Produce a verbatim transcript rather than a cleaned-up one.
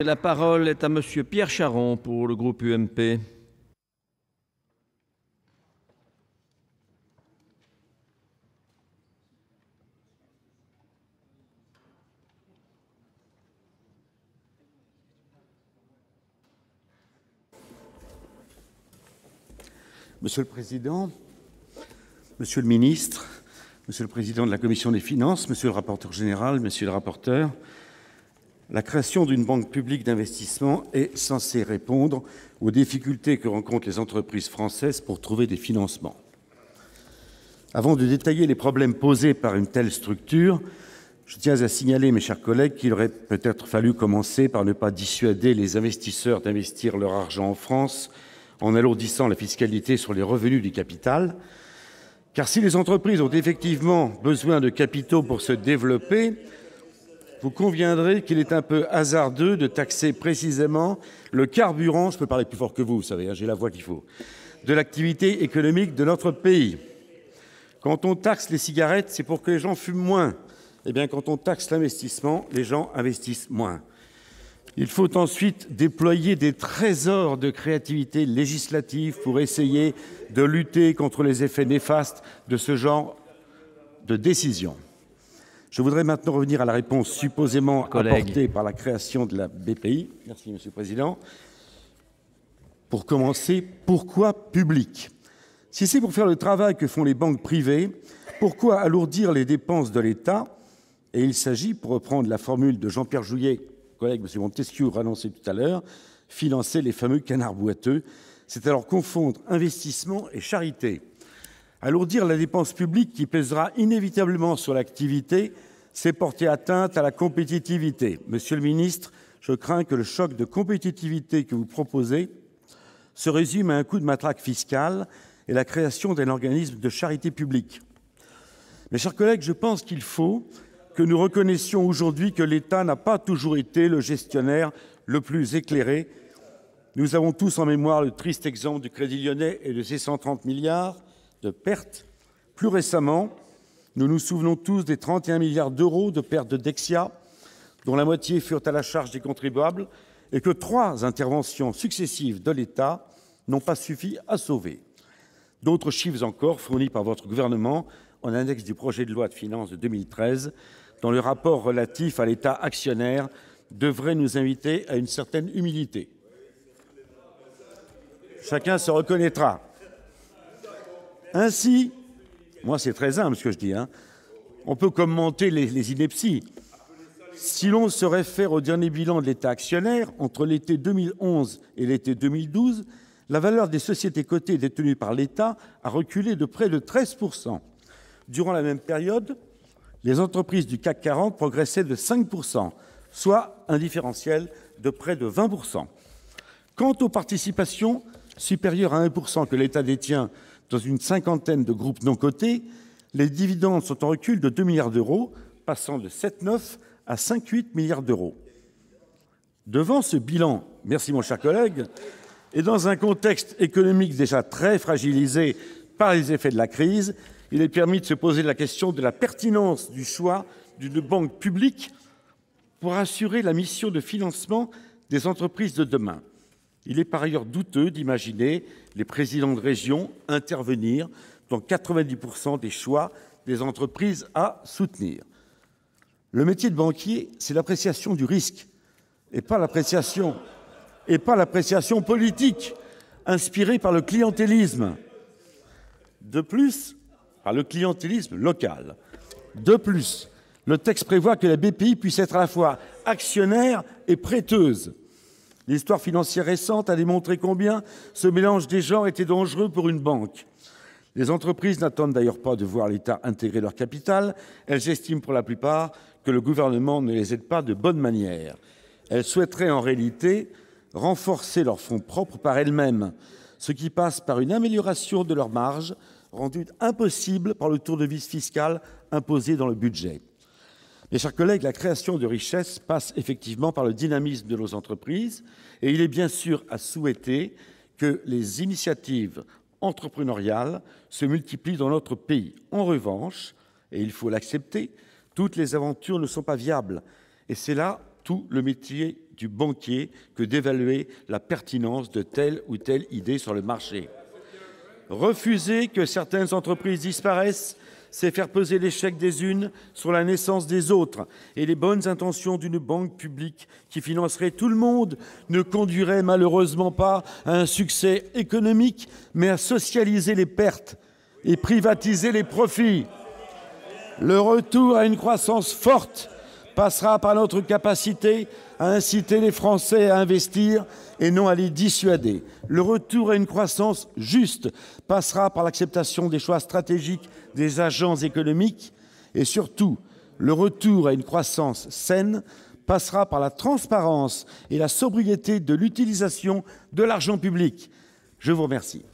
La parole est à Monsieur Pierre Charon pour le groupe U M P. Monsieur le Président, Monsieur le Ministre, Monsieur le Président de la Commission des Finances, Monsieur le rapporteur général, Monsieur le rapporteur, la création d'une banque publique d'investissement est censée répondre aux difficultés que rencontrent les entreprises françaises pour trouver des financements. Avant de détailler les problèmes posés par une telle structure, je tiens à signaler, mes chers collègues, qu'il aurait peut-être fallu commencer par ne pas dissuader les investisseurs d'investir leur argent en France en alourdissant la fiscalité sur les revenus du capital. Car si les entreprises ont effectivement besoin de capitaux pour se développer, vous conviendrez qu'il est un peu hasardeux de taxer précisément le carburant, je peux parler plus fort que vous, vous savez, hein, j'ai la voix qu'il faut, de l'activité économique de notre pays. Quand on taxe les cigarettes, c'est pour que les gens fument moins. Eh bien, quand on taxe l'investissement, les gens investissent moins. Il faut ensuite déployer des trésors de créativité législative pour essayer de lutter contre les effets néfastes de ce genre de décision. Je voudrais maintenant revenir à la réponse supposément Collègue. apportée par la création de la B P I. Merci, Monsieur le Président. Pour commencer, pourquoi public? Si c'est pour faire le travail que font les banques privées, pourquoi alourdir les dépenses de l'État? Et il s'agit, pour reprendre la formule de Jean-Pierre Jouyet, collègue M. Montesquieu annoncé tout à l'heure, financer les fameux canards boiteux. C'est alors confondre investissement et charité. Alourdir la dépense publique qui pèsera inévitablement sur l'activité, c'est porter atteinte à la compétitivité. Monsieur le ministre, je crains que le choc de compétitivité que vous proposez se résume à un coup de matraque fiscale et la création d'un organisme de charité publique. Mes chers collègues, je pense qu'il faut que nous reconnaissions aujourd'hui que l'État n'a pas toujours été le gestionnaire le plus éclairé. Nous avons tous en mémoire le triste exemple du Crédit Lyonnais et de ses cent trente milliards de pertes. Plus récemment, nous nous souvenons tous des trente et un milliards d'euros de pertes de Dexia, dont la moitié furent à la charge des contribuables, et que trois interventions successives de l'État n'ont pas suffi à sauver. D'autres chiffres encore fournis par votre gouvernement en annexe du projet de loi de finances de deux mille treize, dans le rapport relatif à l'État actionnaire, devraient nous inviter à une certaine humilité. Chacun se reconnaîtra. Ainsi, moi c'est très humble ce que je dis, hein, on peut commenter les, les inepties. Si l'on se réfère au dernier bilan de l'État actionnaire, entre l'été deux mille onze et l'été deux mille douze, la valeur des sociétés cotées détenues par l'État a reculé de près de treize pour cent. Durant la même période, les entreprises du C A C quarante progressaient de cinq pour cent, soit un différentiel de près de vingt pour cent. Quant aux participations supérieures à un pour cent que l'État détient dans une cinquantaine de groupes non cotés, les dividendes sont en recul de deux milliards d'euros, passant de sept virgule neuf à cinq virgule huit milliards d'euros. Devant ce bilan, merci mon cher collègue, et dans un contexte économique déjà très fragilisé par les effets de la crise, il est permis de se poser la question de la pertinence du choix d'une banque publique pour assurer la mission de financement des entreprises de demain. Il est par ailleurs douteux d'imaginer les présidents de région intervenir dans quatre-vingt-dix pour cent des choix des entreprises à soutenir. Le métier de banquier, c'est l'appréciation du risque et pas l'appréciation et pas l'appréciation politique inspirée par le clientélisme. De plus, par le clientélisme local. De plus, le texte prévoit que la B P I puisse être à la fois actionnaire et prêteuse. L'histoire financière récente a démontré combien ce mélange des genres était dangereux pour une banque. Les entreprises n'attendent d'ailleurs pas de voir l'État intégrer leur capital. Elles estiment pour la plupart que le gouvernement ne les aide pas de bonne manière. Elles souhaiteraient en réalité renforcer leurs fonds propres par elles-mêmes, ce qui passe par une amélioration de leurs marges, rendue impossible par le tournevis fiscal imposé dans le budget. Mes chers collègues, la création de richesses passe effectivement par le dynamisme de nos entreprises et il est bien sûr à souhaiter que les initiatives entrepreneuriales se multiplient dans notre pays. En revanche, et il faut l'accepter, toutes les aventures ne sont pas viables et c'est là tout le métier du banquier que d'évaluer la pertinence de telle ou telle idée sur le marché. Refuser que certaines entreprises disparaissent, c'est faire peser l'échec des unes sur la naissance des autres. Et les bonnes intentions d'une banque publique qui financerait tout le monde ne conduiraient malheureusement pas à un succès économique, mais à socialiser les pertes et privatiser les profits. Le retour à une croissance forte passera par notre capacité à inciter les Français à investir et non à les dissuader. Le retour à une croissance juste passera par l'acceptation des choix stratégiques des agents économiques et surtout, le retour à une croissance saine passera par la transparence et la sobriété de l'utilisation de l'argent public. Je vous remercie.